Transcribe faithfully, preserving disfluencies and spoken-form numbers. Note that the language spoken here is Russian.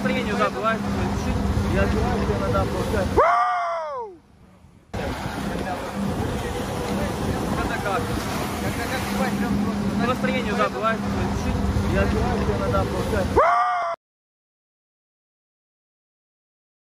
настроение уже бывает, я знаю, что иногда получать. Это как? Настроение уже бывает, я знаю, что иногда получать.